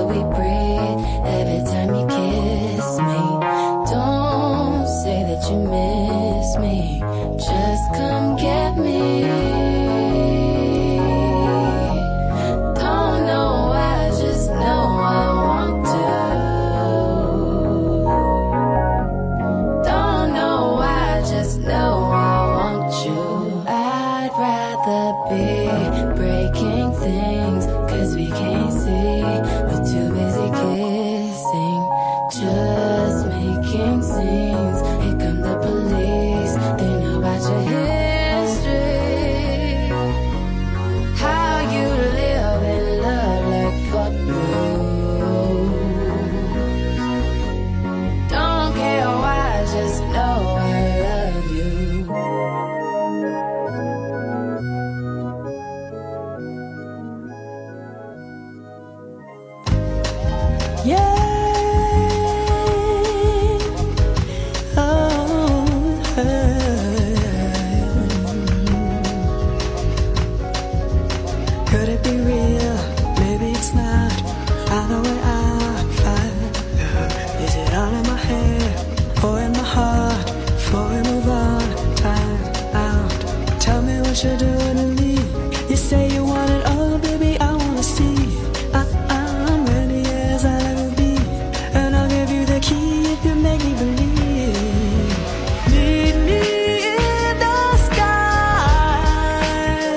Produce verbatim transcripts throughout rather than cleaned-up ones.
we breathe every time you kiss me. Don't say that you miss me, just come get me. Don't know why, just know I want to. Don't know why, just know I want you. I'd rather be breaking things, cause we can't see, we're too busy kissing, just making scenes. Here come the police, they know about your history, how you live and love like fuck rules. Don't care why, just know I love you. Yeah. Oh, could it be real? Maybe it's not. I know where I find. Is it all in my head or in my heart? Before we move on, time out. Tell me what you're doing to me. You say you want it all, baby. I wanna see. I, I'm ready as I'll ever be, and I'll give you the key if you make me believe. Meet me in the sky,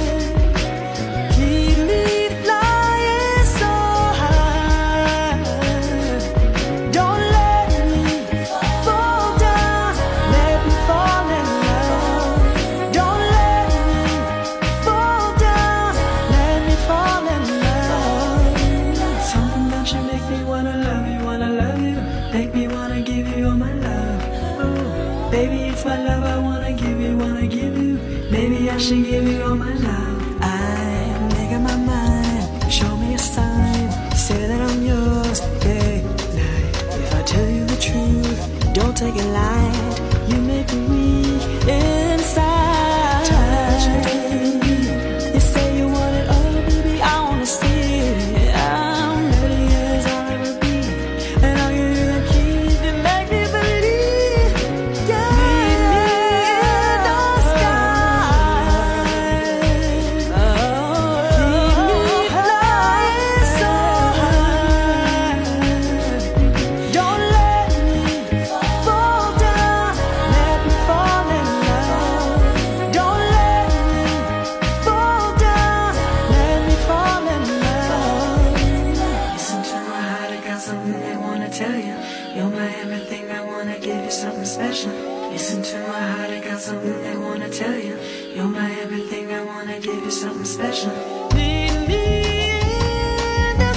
keep me flying so high. Don't let me fall down, let me fall in love. Don't let me fall down, let me fall in love. Something about you make me wanna love you, wanna love you. Make me wanna give you all my love. Oh, baby, it's my love I wanna give you, wanna give you. Maybe I should give you all my love. I'm making my mind, show me a sign, say that I'm yours, day, night. If I tell you the truth, don't take it light. You make me weak inside. Tell me what you do. You say you want it all, baby, I wanna see it. I'm ready as I'll ever be, and I'll give you the key if you make me believe. Yeah. Meet me in the sky. Oh, keep me flying so high. Don't let me fall down, let me fall in love. Don't let me fall down, let me fall in love. Listen to my heart, I got something they wanna tell you. You're my everything, I wanna give you something special. Listen to my heart, I got something they wanna tell you. You're my everything, I wanna give you something special. Meet me in the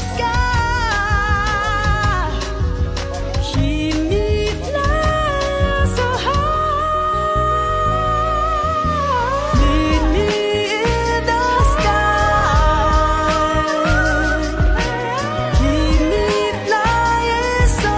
sky, keep me flying so high. Meet me in the sky, keep me flying so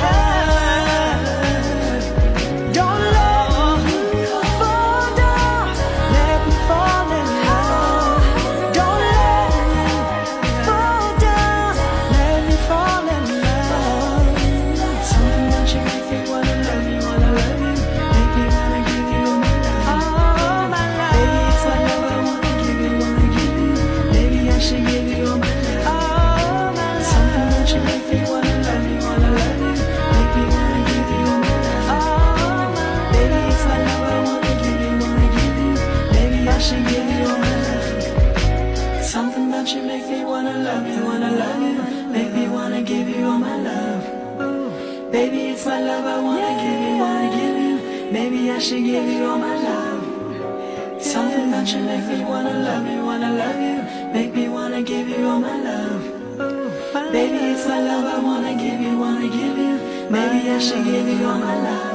high. Don't let me fall down, let me fall in love. Don't let me fall down, let me fall in love. Something about you make me wanna love you, wanna love you. Make me wanna give you all my love. All my love. Baby, it's my love I wanna give you, wanna give you. Maybe I should give you all my love. All my love. Something about you make me wanna love you, wanna love you. Make me wanna give you all my love. All my love. Baby, it's my love I wanna give you, wanna give you. Maybe I should give you all my love. Something about you make me wanna love you, wanna love you. Make me wanna give you all my love. Ooh, baby, it's my love I wanna give you, wanna give you. Maybe I should give you all my love. Something about you make me wanna love you, wanna love you. Make me wanna give you all my love. Ooh, baby, it's my love I wanna give you, wanna give you. Maybe I should give you all my love.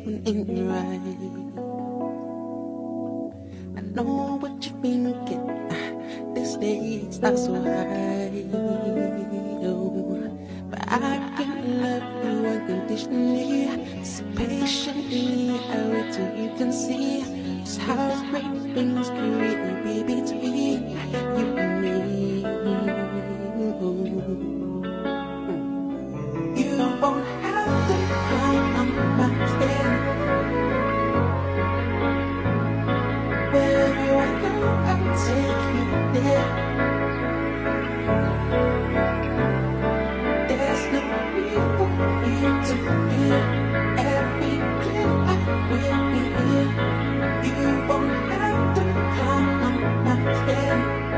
something ain't right. I know what you're thinking. This day's not so high, oh, but I can love you unconditionally. So patiently, I wait till you can see just how great things can really be between you and me. You won't have to climb on my head. Wherever I go, I'll take you there. There's no need for you to fear. Every day I will be here. You won't have to climb on my head.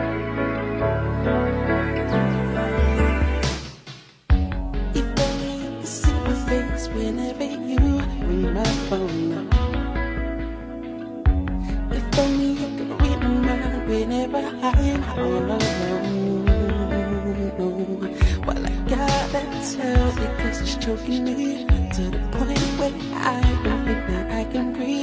If only you could see my face whenever you ring my phone up. If only you could read my mind whenever I'm all alone. Well, I gotta tell because it's choking me to the point where I don't think that I can breathe.